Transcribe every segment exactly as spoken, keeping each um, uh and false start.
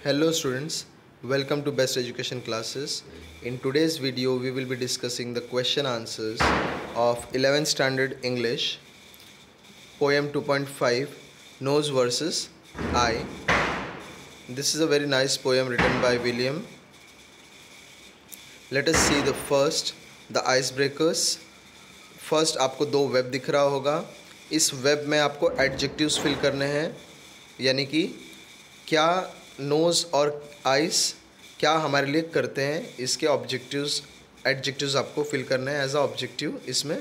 Hello students, welcome to Best Education Classes. In today's video we will be discussing the question answers of eleventh standard English poem two point five Nose versus I. This is a very nice poem written by William. Let us see the first, the icebreakers. First आपको दो web दिख रहा होगा. इस web में आपको adjectives fill करने हैं, यानी कि क्या नोज़ और आइस क्या हमारे लिए करते हैं, इसके ऑब्जेक्टिव्स एडजेक्टिव्स आपको फिल करने हैं एज अ ऑब्जेक्टिव इसमें.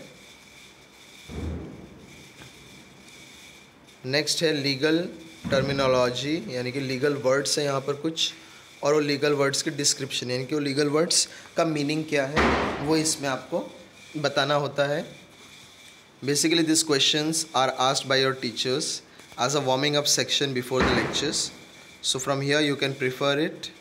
नेक्स्ट है लीगल टर्मिनोलॉजी, यानी कि लीगल वर्ड्स हैं यहाँ पर कुछ, और वो लीगल वर्ड्स की डिस्क्रिप्शन, यानी कि वो लीगल वर्ड्स का मीनिंग क्या है वो इसमें आपको बताना होता है. Basically these questions are asked by your teachers as a warming up section before the lectures. So from here you can prefer it.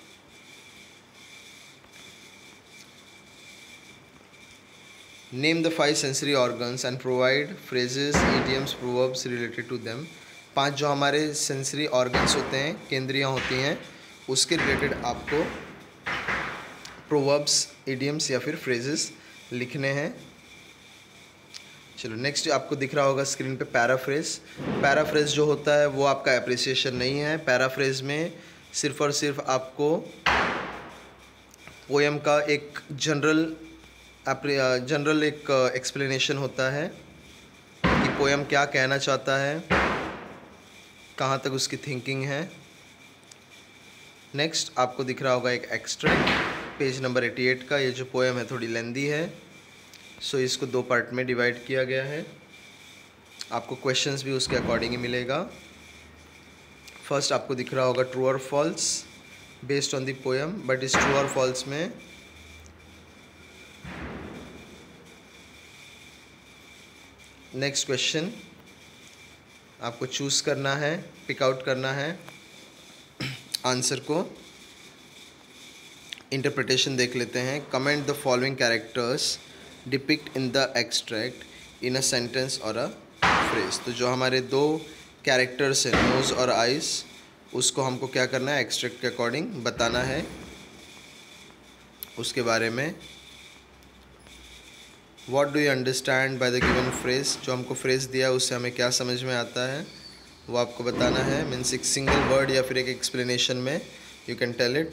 Name the five sensory organs and provide phrases, idioms, proverbs related to them. पांच जो हमारे sensory organs होते हैं, केंद्रियाँ होती हैं, उसके related आपको proverbs, idioms या फिर फ्रेजेस लिखने हैं. चलो नेक्स्ट आपको दिख रहा होगा स्क्रीन पे पैराफ्रेज. पैराफ्रेज जो होता है वो आपका एप्रिसिएशन नहीं है. पैराफ्रेज में सिर्फ और सिर्फ आपको पोएम का एक जनरल जनरल एक एक्सप्लेनेशन होता है कि पोएम क्या कहना चाहता है, कहाँ तक उसकी थिंकिंग है. नेक्स्ट आपको दिख रहा होगा एक एक्सट्रैक्ट पेज नंबर अठासी का. ये जो पोएम है थोड़ी लेंदी है, सो so, इसको दो पार्ट में डिवाइड किया गया है. आपको क्वेश्चंस भी उसके अकॉर्डिंग ही मिलेगा. फर्स्ट आपको दिख रहा होगा ट्रू और false based on the poem, but इस ट्रू और फॉल्स में नेक्स्ट क्वेश्चन आपको चूज़ करना है, पिक आउट करना है आंसर को. इंटरप्रिटेशन देख लेते हैं. Comment the following characters depict in the extract in a sentence और अ फ्रेज. तो जो हमारे दो कैरेक्टर्स हैं नोज़ और आइस, उसको हमको क्या करना है, एक्सट्रैक्ट के अकॉर्डिंग बताना है उसके बारे में. What do you understand by the given phrase. जो हमको फ्रेज दिया है उससे हमें क्या समझ में आता है वो आपको बताना है. मीन्स एक सिंगल वर्ड या फिर एक एक्सप्लेनेशन में यू कैन टेल इट.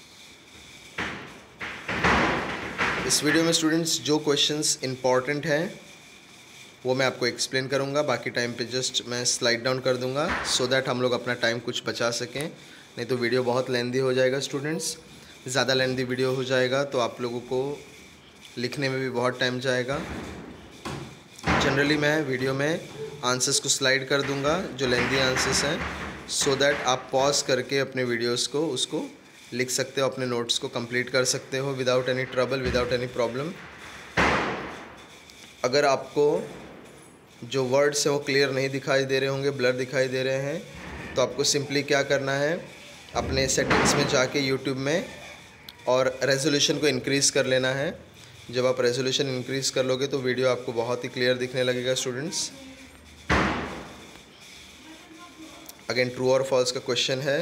इस वीडियो में स्टूडेंट्स जो क्वेश्चंस इंपॉर्टेंट हैं वो मैं आपको एक्सप्लेन करूंगा, बाकी टाइम पे जस्ट मैं स्लाइड डाउन कर दूंगा सो दैट हम लोग अपना टाइम कुछ बचा सकें. नहीं तो वीडियो बहुत लेंदी हो जाएगा स्टूडेंट्स. ज़्यादा लेंदी वीडियो हो जाएगा तो आप लोगों को लिखने में भी बहुत टाइम जाएगा. जनरली मैं वीडियो में आंसर्स को स्लाइड कर दूँगा जो लेंदी आंसर्स हैं, सो दैट आप पॉज करके अपने वीडियोज़ को उसको लिख सकते हो, अपने नोट्स को कंप्लीट कर सकते हो without any trouble, without any problem. अगर आपको जो वर्ड्स हैं वो क्लियर नहीं दिखाई दे रहे होंगे, ब्लर दिखाई दे रहे हैं, तो आपको सिंपली क्या करना है, अपने सेटिंग्स में जाके यूट्यूब में और रेजोल्यूशन को इंक्रीज़ कर लेना है. जब आप रेजोल्यूशन इंक्रीज़ कर लोगे तो वीडियो आपको बहुत ही क्लियर दिखने लगेगा स्टूडेंट्स. अगेन ट्रू और फॉल्स का क्वेश्चन है,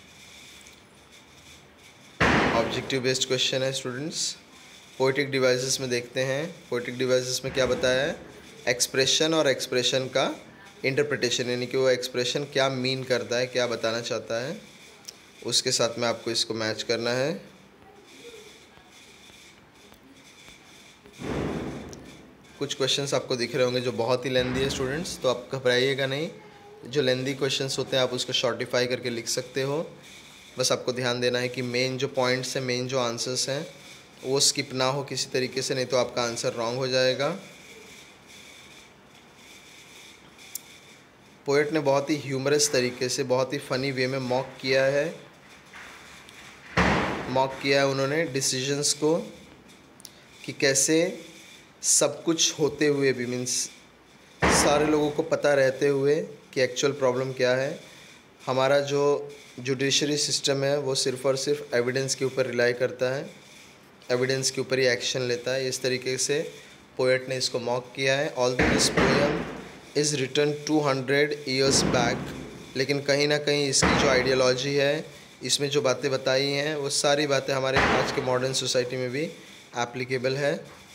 ऑब्जेक्टिव बेस्ड क्वेश्चन है स्टूडेंट्स. पोएटिक डिवाइसेस में देखते हैं. पोएटिक डिवाइसेस में क्या बताया है, एक्सप्रेशन और एक्सप्रेशन का इंटरप्रिटेशन, यानी कि वो एक्सप्रेशन क्या मीन करता है, क्या बताना चाहता है, उसके साथ में आपको इसको मैच करना है. कुछ क्वेश्चंस आपको दिख रहे होंगे जो बहुत ही लेंदी है स्टूडेंट्स, तो आप घबराइएगा नहीं. जो लेंदी क्वेश्चंस होते हैं आप उसको शॉर्टिफाई करके लिख सकते हो. बस आपको ध्यान देना है कि मेन जो पॉइंट्स हैं, मेन जो आंसर्स हैं वो स्किप ना हो किसी तरीके से, नहीं तो आपका आंसर रॉन्ग हो जाएगा. पोएट ने बहुत ही ह्यूमरस तरीके से, बहुत ही फ़नी वे में मॉक किया है मॉक किया है उन्होंने डिसीजंस को, कि कैसे सब कुछ होते हुए भी, मीन्स सारे लोगों को पता रहते हुए कि एक्चुअल प्रॉब्लम क्या है, हमारा जो जुडिशरी सिस्टम है वो सिर्फ़ और सिर्फ एविडेंस के ऊपर रिलाई करता है, एविडेंस के ऊपर ही एक्शन लेता है. इस तरीके से पोएट ने इसको मॉक किया है. Although this poem is written two hundred years back, लेकिन कहीं ना कहीं इसकी जो आइडियोलॉजी है, इसमें जो बातें बताई हैं वो सारी बातें हमारे आज के मॉडर्न सोसाइटी में भी एप्लीकेबल है।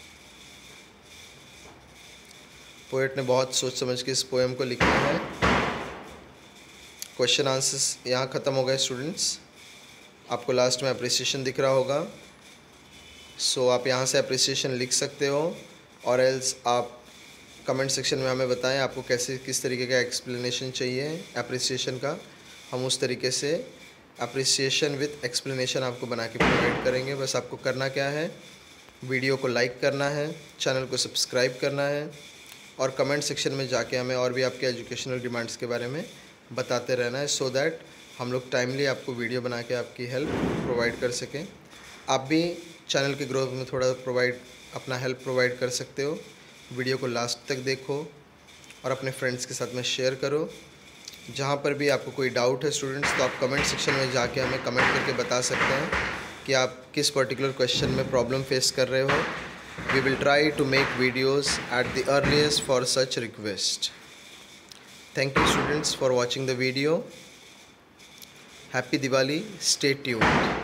पोएट ने बहुत सोच समझ के इस पोएम को लिखा है। क्वेश्चन आंसर्स यहाँ ख़त्म हो गए स्टूडेंट्स। आपको लास्ट में अप्रिसिएशन दिख रहा होगा, सो आप यहाँ से अप्रिसिएशन लिख सकते हो, और एल्स आप कमेंट सेक्शन में हमें बताएं आपको कैसे किस तरीके का एक्सप्लेनेशन चाहिए अप्रिसिएशन का। हम उस तरीके से अप्रिसिएशन विथ एक्सप्लेनेशन आपको बना के प्रोवाइड करेंगे। बस आपको करना क्या है, वीडियो को लाइक करना है, चैनल को सब्सक्राइब करना है, और कमेंट सेक्शन में जाके हमें और भी आपके एजुकेशनल डिमांड्स के बारे में बताते रहना है, सो दैट हम लोग टाइमली आपको वीडियो बना के आपकी हेल्प प्रोवाइड कर सकें। आप भी चैनल के ग्रोथ में थोड़ा प्रोवाइड अपना हेल्प प्रोवाइड कर सकते हो। वीडियो को लास्ट तक देखो और अपने फ्रेंड्स के साथ में शेयर करो। जहाँ पर भी आपको कोई डाउट है स्टूडेंट्स, तो आप कमेंट सेक्शन में जाके हमें कमेंट करके बता सकते हैं कि आप किस पर्टिकुलर क्वेश्चन में प्रॉब्लम फेस कर रहे हो। We will try to make videos at the earliest for such request. Thank you students for watching the video. Happy Diwali, stay tuned.